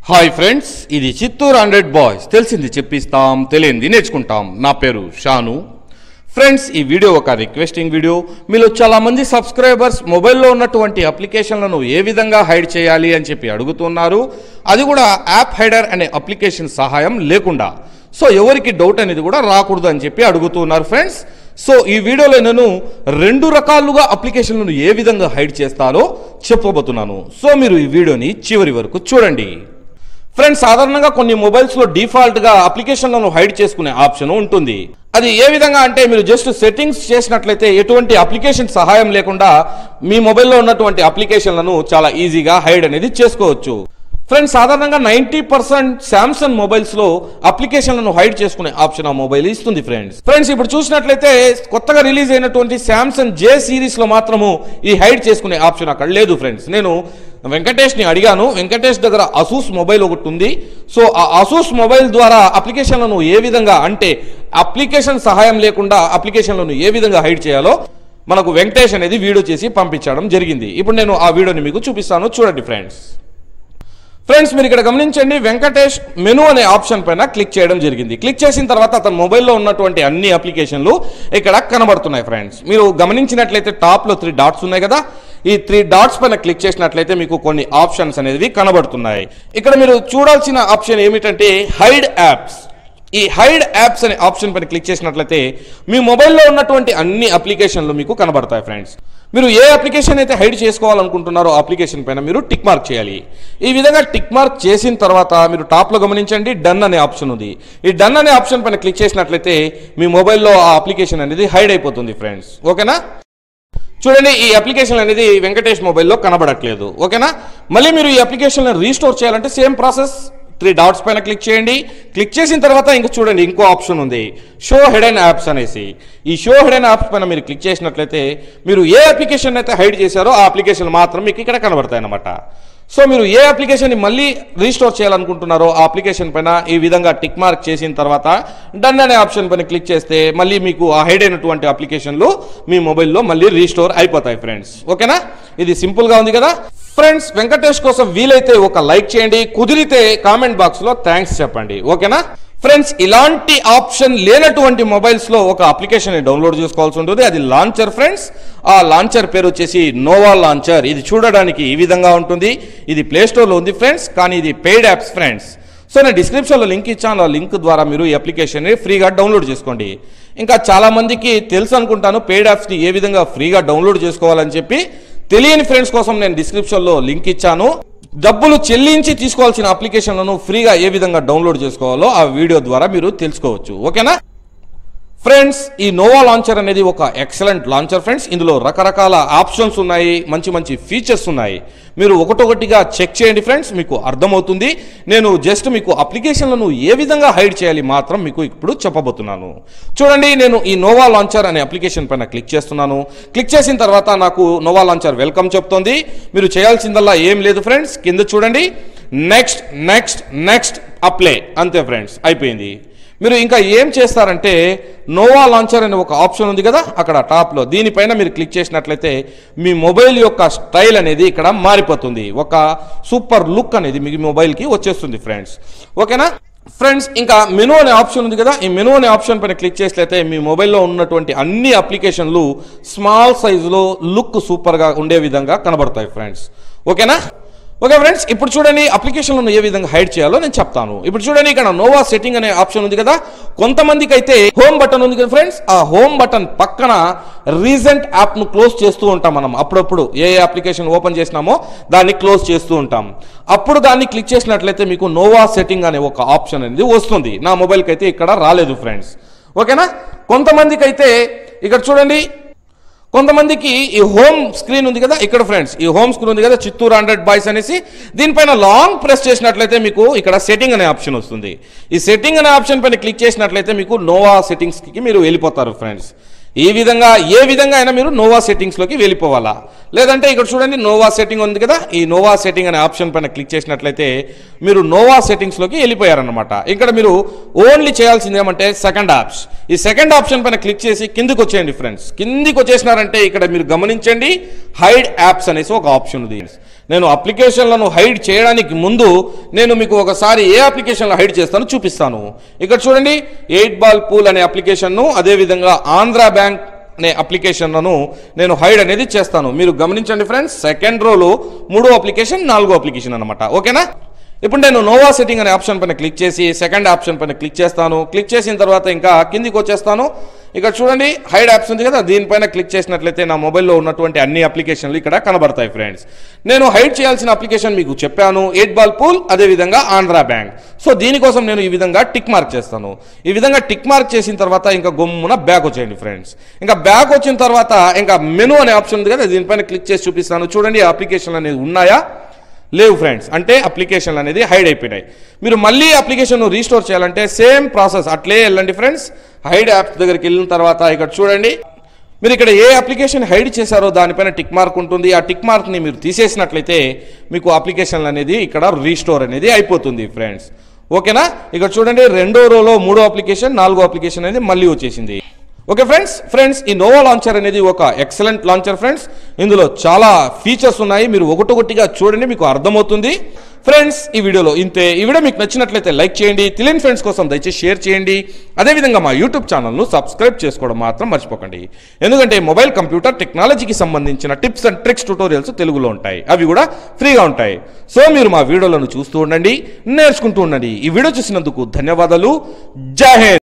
Hi friends, ఇది Chittoor 100 boys. తెలిసింది చెప్పిస్తాం, తెలియంది నేర్చుకుంటాం. నా పేరు షాను. ఫ్రెండ్స్, ఈ వీడియో ఒక రిక్వెస్టింగ్ వీడియో. మీలో చాలా మంది సబ్స్క్రైబర్స్ మొబైల్లో ఉన్నటువంటి అప్లికేషన్లను ఏ విధంగా హైడ్ చేయాలి అని చెప్పి అడుగుతున్నారు. అది కూడా యాప్ హైడర్ అనే అప్లికేషన్ సహాయం లేకుండా. సో ఎవరికి డౌట్ అనేది కూడా రాకూడదు అని చెప్పి అడుగుతున్నారు ఫ్రెండ్స్. సో ఈ వీడియోలో నేను 2 రకాలుగా అప్లికేషన్లను ఏ విధంగా హైడ్ చేస్తారో చెప్పబోతున్నాను. సో మీరు ఈ వీడియోని చివరి వరకు చూడండి. ఫ్రెండ్స్, సాధారణంగా కొన్ని మొబైల్స్లో డిఫాల్ట్గా అప్లికేషన్లను హైడ్ చేసుకునే ఆప్షన్ ఉంటుంది. అది ఏ విధంగా అంటే మీరు జస్ట్ సెట్టింగ్స్ చేసినట్లయితే ఎటువంటి అప్లికేషన్ సహాయం లేకుండా మీ మొబైల్లో ఉన్నటువంటి అప్లికేషన్లను చాలా ఈజీగా హైడ్ అనేది చేసుకోవచ్చు. ఫ్రెండ్స్, సాధారణంగా 90% శాంసంగ్ మొబైల్స్లో అప్లికేషన్లను హైడ్ చేసుకునే ఆప్షన్ ఆ మొబైల్ ఇస్తుంది. ఫ్రెండ్స్ ఇప్పుడు చూసినట్లయితే కొత్తగా రిలీజ్ అయినటువంటి శాంసంగ్ జే సిరీస్లో మాత్రము ఈ హైడ్ చేసుకునే ఆప్షన్ అక్కడ లేదు. ఫ్రెండ్స్, నేను వెంకటేష్ని అడిగాను. వెంకటేష్ దగ్గర అసూస్ మొబైల్ ఒకటి ఉంది. సో ఆ అసూస్ మొబైల్ ద్వారా అప్లికేషన్లను ఏ విధంగా అంటే అప్లికేషన్ సహాయం లేకుండా అప్లికేషన్లను ఏ విధంగా హైడ్ చేయాలో మనకు వెంకటేష్ అనేది వీడియో చేసి పంపించడం జరిగింది. ఇప్పుడు నేను ఆ వీడియోని మీకు చూపిస్తాను, చూడండి ఫ్రెండ్స్. మీరు ఇక్కడ గమనించండి, వెంకటేష్ మెనూ అనే ఆప్షన్ పైన క్లిక్ చేయడం జరిగింది. క్లిక్ చేసిన తర్వాత అతని మొబైల్లో ఉన్నటువంటి అన్ని అప్లికేషన్లు ఇక్కడ కనబడుతున్నాయి. ఫ్రెండ్స్, మీరు గమనించినట్లయితే టాప్లో 3 డాట్స్ ఉన్నాయి కదా, ఈ 3 డాట్స్ పైన క్లిక్ చేసినట్లయితే మీకు కొన్ని ఆప్షన్స్ అనేవి కనబడుతున్నాయి. ఇక్కడ మీరు చూడాల్సిన ఆప్షన్ ఏమిటంటే హైడ్ యాప్స్. ఈ హైడ్ యాప్స్ అనే ఆప్షన్ పైన క్లిక్ చేసినట్లయితే మీ మొబైల్లో ఉన్నటువంటి అన్ని అప్లికేషన్లు మీకు కనబడతాయి. ఫ్రెండ్స్, మీరు ఏ అప్లికేషన్ అయితే హైడ్ చేసుకోవాలనుకుంటున్నారో ఆ అప్లికేషన్ పైన మీరు టిక్ మార్క్ చేయాలి. ఈ విధంగా టిక్ మార్క్ చేసిన తర్వాత మీరు టాప్లో గమనించండి, డన్ అనే ఆప్షన్ ఉంది. ఈ డన్ అనే ఆప్షన్ పైన క్లిక్ చేసినట్లయితే మీ మొబైల్లో ఆ అప్లికేషన్ అనేది హైడ్ అయిపోతుంది. ఫ్రెండ్స్, ఓకేనా? చూడండి, ఈ అప్లికేషన్ అనేది వెంకటేష్ మొబైల్లో కనబడట్లేదు. ఓకేనా? మళ్ళీ మీరు ఈ అప్లికేషన్ రీస్టోర్ చేయాలంటే సేమ్ ప్రాసెస్. 3 డాట్స్ పైన క్లిక్ చేయండి. క్లిక్ చేసిన తర్వాత ఇంకా చూడండి, ఇంకో ఆప్షన్ ఉంది, షో హిడెన్ యాప్స్ అనేసి. ఈ షో హిడెన్ యాప్స్ పైన మీరు క్లిక్ చేసినట్లయితే మీరు ఏ అప్లికేషన్ అయితే హైడ్ చేశారో ఆ అప్లికేషన్ మాత్రం మీకు ఇక్కడ కనబడతాయి అన్నమాట. సో మీరు ఏ అప్లికేషన్ని మళ్ళీ రీస్టోర్ చేయాలనుకుంటున్నారో ఆ అప్లికేషన్ పైన ఈ విధంగా టిక్ మార్క్ చేసిన తర్వాత డన్ అనే ఆప్షన్ పైన క్లిక్ చేస్తే మళ్ళీ మీకు ఆ హైడ్ అయినటువంటి అప్లికేషన్లు మీ మొబైల్లో మళ్ళీ రీస్టోర్ అయిపోతాయి. ఫ్రెండ్స్, ఓకేనా? ఇది సింపుల్గా ఉంది కదా. ఫ్రెండ్స్, వెంకటేష్ కోసం వీలైతే ఒక లైక్ చేయండి, కుదిరితే కామెంట్ బాక్స్లో థ్యాంక్స్ చెప్పండి. ఓకేనా? ఫ్రెండ్స్, ఇలాంటి ఆప్షన్ లేనటువంటి మొబైల్స్లో ఒక అప్లికేషన్ డౌన్లోడ్ చేసుకోవాల్సి ఉంటుంది. అది లాంచర్. ఫ్రెండ్స్, ఆ లాంచర్ పేరు వచ్చేసి నోవా లాంచర్. ఇది చూడడానికి ఈ విధంగా ఉంటుంది. ఇది ప్లేస్టోర్లో ఉంది ఫ్రెండ్స్, కానీ ఇది పెయిడ్ యాప్స్. ఫ్రెండ్స్, సో నేను డిస్క్రిప్షన్లో లింక్ ఇచ్చాను. ఆ లింక్ ద్వారా మీరు ఈ అప్లికేషన్ని ఫ్రీగా డౌన్లోడ్ చేసుకోండి. ఇంకా చాలామందికి తెలుసు అనుకుంటాను పెయిడ్ యాప్స్ని ఏ విధంగా ఫ్రీగా డౌన్లోడ్ చేసుకోవాలని చెప్పి. తెలియని ఫ్రెండ్స్ కోసం నేను డిస్క్రిప్షన్లో లింక్ ఇచ్చాను. డబ్బులు చెల్లించి తీసుకోవాల్సిన అప్లికేషన్లను ఫ్రీగా ఏ విధంగా డౌన్లోడ్ చేసుకోవాలో ఆ వీడియో ద్వారా మీరు తెలుసుకోవచ్చు. ఓకేనా? ఫ్రెండ్స్, ఈ నోవా లాంచర్ అనేది ఒక ఎక్సలెంట్ లాంచర్. ఫ్రెండ్స్, ఇందులో రకరకాల ఆప్షన్స్ ఉన్నాయి, మంచి మంచి ఫీచర్స్ ఉన్నాయి. మీరు ఒకటొకటిగా చెక్ చేయండి ఫ్రెండ్స్, మీకు అర్థమవుతుంది. నేను జస్ట్ మీకు అప్లికేషన్లను ఏ విధంగా హైడ్ చేయాలి మాత్రం మీకు ఇప్పుడు చెప్పబోతున్నాను. చూడండి, నేను ఈ నోవా లాంచర్ అనే అప్లికేషన్ పైన క్లిక్ చేస్తున్నాను. క్లిక్ చేసిన తర్వాత నాకు నోవా లాంచర్ వెల్కమ్ చెప్తోంది. మీరు చేయాల్సిందల్లా ఏం లేదు ఫ్రెండ్స్, కింద చూడండి, నెక్స్ట్ నెక్స్ట్ నెక్స్ట్ అప్లై, అంతే ఫ్రెండ్స్, అయిపోయింది. మీరు ఇంకా ఏం చేస్తారంటే నోవా లాంచర్ అనే ఒక ఆప్షన్ ఉంది కదా అక్కడ టాప్లో, దీనిపైన మీరు క్లిక్ చేసినట్లయితే మీ మొబైల్ యొక్క స్టైల్ అనేది ఇక్కడ మారిపోతుంది. ఒక సూపర్ లుక్ అనేది మీ మొబైల్కి వచ్చేస్తుంది. ఫ్రెండ్స్, ఓకేనా? ఫ్రెండ్స్, ఇంకా మెనూ అనే ఆప్షన్ ఉంది కదా, ఈ మెనూ అనే ఆప్షన్ పైన క్లిక్ చేసినట్లయితే మీ మొబైల్లో ఉన్నటువంటి అన్ని అప్లికేషన్లు స్మాల్ సైజులో లుక్ సూపర్గా ఉండే విధంగా కనబడతాయి. ఫ్రెండ్స్, ఓకేనా? ఓకే ఫ్రెండ్స్, ఇప్పుడు చూడండి అప్లికేషన్లను ఏ విధంగా హైడ్ చేయాలో నేను చెప్తాను. ఇప్పుడు చూడండి, ఇక్కడ నోవా సెట్టింగ్ అనే ఆప్షన్ ఉంది కదా. కొంతమందికి అయితే హోమ్ బటన్ ఉంది కదా ఫ్రెండ్స్, ఆ హోమ్ బటన్ పక్కన రీసెంట్ యాప్ను క్లోజ్ చేస్తూ ఉంటాం మనం. అప్పుడప్పుడు ఏ అప్లికేషన్ ఓపెన్ చేసినామో దాన్ని క్లోజ్ చేస్తూ ఉంటాం. అప్పుడు దాన్ని క్లిక్ చేసినట్లయితే మీకు నోవా సెట్టింగ్ అనే ఒక ఆప్షన్ అనేది వస్తుంది. నా మొబైల్కి అయితే ఇక్కడ రాలేదు. ఫ్రెండ్స్, ఓకేనా? కొంతమందికి అయితే ఇక్కడ చూడండి, కొంతమందికి ఈ హోమ్ స్క్రీన్ ఉంది కదా ఇక్కడ. ఫ్రెండ్స్, ఈ హోమ్ స్క్రీన్ ఉంది కదా చిత్తూరు 100 బాయ్స్ అనేసి, దీనిపైన లాంగ్ ప్రెస్ చేసినట్లయితే మీకు ఇక్కడ సెట్టింగ్ అనే ఆప్షన్ వస్తుంది. ఈ సెట్టింగ్ అనే ఆప్షన్ పైన క్లిక్ చేసినట్లయితే మీకు నోవా సెట్టింగ్స్కి మీరు వెళ్ళిపోతారు. ఫ్రెండ్స్, ఈ విధంగా ఏ విధంగా అయినా మీరు నోవా సెట్టింగ్స్లోకి వెళ్ళిపోవాలా. లేదంటే ఇక్కడ చూడండి నోవా సెట్టింగ్ ఉంది కదా, ఈ నోవా సెట్టింగ్ అనే ఆప్షన్ పైన క్లిక్ చేసినట్లయితే మీరు నోవా సెట్టింగ్స్లోకి వెళ్ళిపోయారన్నమాట. ఇక్కడ మీరు ఓన్లీ చేయాల్సింది ఏమంటే సెకండ్ యాప్స్. ఈ సెకండ్ ఆప్షన్ పైన క్లిక్ చేసి కిందికి వచ్చేయండి. ఫ్రెండ్స్, కిందికి వచ్చేసినారంటే ఇక్కడ మీరు గమనించండి హైడ్ యాప్స్ అనేసి ఒక ఆప్షన్ ఉంది. నేను అప్లికేషన్లను హైడ్ చేయడానికి ముందు నేను మీకు ఒకసారి ఏ అప్లికేషన్లో హైడ్ చేస్తానో చూపిస్తాను. ఇక్కడ చూడండి, 8 బాల్ పూల్ అనే అప్లికేషన్ను, అదేవిధంగా ఆంధ్ర బ్యాంక్ అనే అప్లికేషన్లను నేను హైడ్ అనేది చేస్తాను. మీరు గమనించండి ఫ్రెండ్స్, సెకండ్ రోలో 3వ అప్లికేషన్ 4వ అప్లికేషన్ అనమాట. ఓకేనా? ఇప్పుడు నేను నోవా సెట్టింగ్ అనే ఆప్షన్ పైన క్లిక్ చేసి సెకండ్ ఆప్షన్ పైన క్లిక్ చేస్తాను. క్లిక్ చేసిన తర్వాత ఇంకా కిందికి వచ్చేస్తాను. ఇక్కడ చూడండి, హైడ్ యాప్స్ ఉంది కదా, దీనిపైన క్లిక్ చేసినట్లయితే నా మొబైల్లో ఉన్నటువంటి అన్ని అప్లికేషన్లు ఇక్కడ కనబడతాయి ఫ్రెండ్స్. నేను హైడ్ చేయాల్సిన అప్లికేషన్ మీకు చెప్పాను, 8 బాల్ పూల్, అదేవిధంగా ఆంధ్ర బ్యాంక్. సో దీనికోసం నేను ఈ విధంగా టిక్ మార్క్ చేస్తాను. ఈ విధంగా టిక్ మార్క్ చేసిన తర్వాత ఇంకా గమ్మున బ్యాక్ వచ్చేయండి ఫ్రెండ్స్. ఇంకా బ్యాక్ వచ్చిన తర్వాత ఇంకా మెనూ అనే ఆప్షన్ ఉంది కదా, దీనిపైన క్లిక్ చేసి చూపిస్తాను. చూడండి, అప్లికేషన్లు అనేది ఉన్నాయా లేవు ఫ్రెండ్స్, అంటే అప్లికేషన్లు అనేది హైడ్ అయిపోయినాయి. మీరు మళ్ళీ అప్లికేషన్ రీస్టోర్ చేయాలంటే సేమ్ ప్రాసెస్ అట్లే వెళ్ళండి ఫ్రెండ్స్. హైడ్ యాప్స్ దగ్గరికి వెళ్ళిన తర్వాత ఇక్కడ చూడండి, మీరు ఇక్కడ ఏ అప్లికేషన్ హైడ్ చేశారో దానిపైన టిక్ మార్క్ ఉంటుంది. ఆ టిక్ మార్క్ని మీరు తీసేసినట్లయితే మీకు అప్లికేషన్లు అనేది ఇక్కడ రీస్టోర్ అనేది అయిపోతుంది ఫ్రెండ్స్. ఓకేనా? ఇక్కడ చూడండి, 2వ రోలో 3వ అప్లికేషన్ 4వ అప్లికేషన్ అనేది మళ్ళీ వచ్చేసింది. ఓకే ఫ్రెండ్స్, ఈ నోవా లాంచర్ అనేది ఒక ఎక్సలెంట్ లాంచర్ ఫ్రెండ్స్. ఇందులో చాలా ఫీచర్స్ ఉన్నాయి, మీరు ఒకటొకటిగా చూడండి, మీకు అర్థమవుతుంది ఫ్రెండ్స్. ఈ వీడియోలో ఇంతే. ఈ వీడియో మీకు నచ్చినట్లయితే లైక్ చేయండి, తెలియని ఫ్రెండ్స్ కోసం దయచేసి షేర్ చేయండి. అదేవిధంగా మా యూట్యూబ్ ఛానల్ను సబ్స్క్రైబ్ చేసుకోవడం మాత్రం మర్చిపోకండి. ఎందుకంటే మొబైల్ కంప్యూటర్ టెక్నాలజీకి సంబంధించిన టిప్స్ అండ్ ట్రిక్స్ ట్యూటోరియల్స్ తెలుగులో ఉంటాయి, అవి కూడా ఫ్రీగా ఉంటాయి. సో మీరు మా వీడియోలను చూస్తూ ఉండండి, నేర్చుకుంటూ ఉండండి. ఈ వీడియో చూసినందుకు ధన్యవాదాలు. జై హింద్.